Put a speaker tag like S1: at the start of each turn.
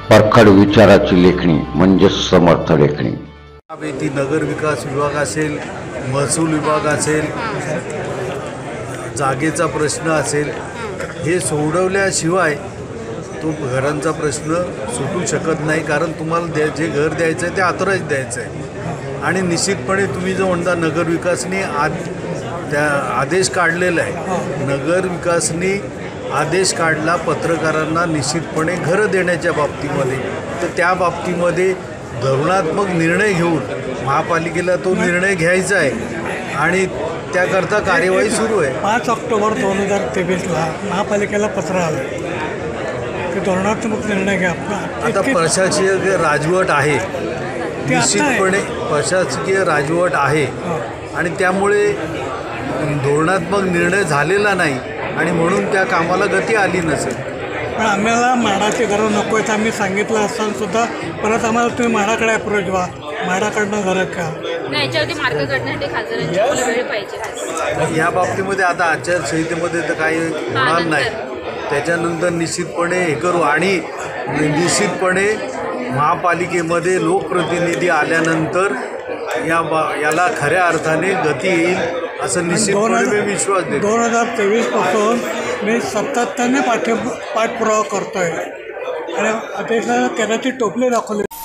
S1: परखड विचाराची लेखणी म्हणजे समर्थ लेखणी।
S2: ती नगर विकास विभाग असेल, महसूल विभाग असेल, जागेचा प्रश्न असेल, हे सोडवल्याशिवाय तो घरांचा प्रश्न सुटू शकत नाही। कारण तुम्हाला जे घर द्यायचं आहे ते ऑथराईज द्यायचं आहे आणि निश्चितपणे तुम्ही जो म्हणता नगर विकासने त्या आदेश काढलेला आहे, नगर विकासने आदेश काढला पत्रकारांना निश्चितपणे घरं देण्याच्या बाबतीमध्ये, तर त्या बाबतीमध्ये धोरणात्मक निर्णय घेऊन महापालिकेला तो निर्णय घ्यायचा आहे आणि त्याकरता कार्यवाही सुरू आहे।
S3: 5 ऑक्टोबर 2023ला महापालिकेला पत्र आलं की धोरणात्मक निर्णय घ्या।
S2: आता प्रशासकीय राजवट आहे, निश्चितपणे प्रशासकीय राजवट आहे आणि त्यामुळे धोरणात्मक निर्णय झालेला नाही आणि म्हणून त्या कामाला गती आली नसेल।
S3: पण आम्हाला म्हाडाची घरं नको आहेत आम्ही सांगितलं असतानासुद्धा परत आम्हाला तुम्ही म्हाडाकडे अप्रोच व्हा, म्हाडाकडनं घरं घ्या।
S4: नाही, याच्यावरती मार्ग काढण्यासाठी खासदारांची वेळ पाहिजे।
S2: या बाबतीमध्ये आता आचारसंहितेमध्ये तर काही होणार नाही, त्याच्यानंतर निश्चितपणे हे करू आणि निश्चितपणे महापालिकेमध्ये लोकप्रतिनिधी आल्यानंतर याला खऱ्या अर्थाने गती येईल असं निश्चितपणे मी विश्वास देतो।
S3: 2023पासून मी सातत्याने पाठपुरावा करतो आहे आणि अध्यक्षाला कदाचित टोपले दाखवले।